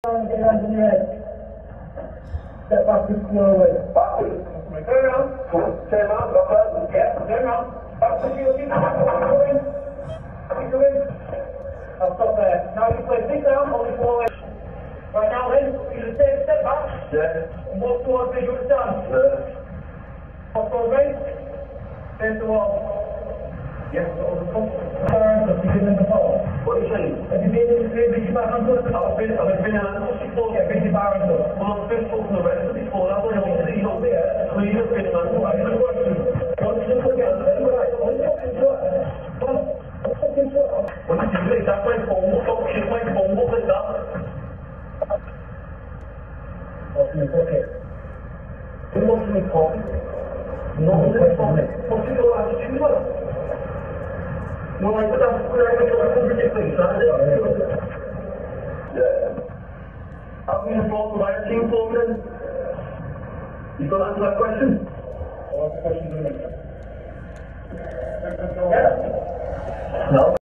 Get your hands on your head. Step backwards, slow away. Backwards. Turn around. Turn around. Got that? Yeah, turn around. Backwards, you looking. Keep going. Keep going. I'll stop there. Now you play sit down, only forward. Right now then, you just take a step back. Yeah. And walk towards me, you understand? Yeah. Walk towards me. Face the wall. Yes, over the front. You've been in the ball. What are you saying? Have you been in the big bar and stuff? I've been in the before. Yeah, big bar and stuff. Well, I've been talking about it before. I've only been to the old there. So you've been in the ball. I've been watching. What's the fucking shot? Fucking shot. What did you do? That's my phone. Stop shit my phone. What is that? What's in the pocket? What's in the pocket? No, what's in the pocket? What's in the pocket? No, I put up things, yeah. I've been involved with our team for me. You got to answer that question? I'll answer the question in a minute. Yeah. No.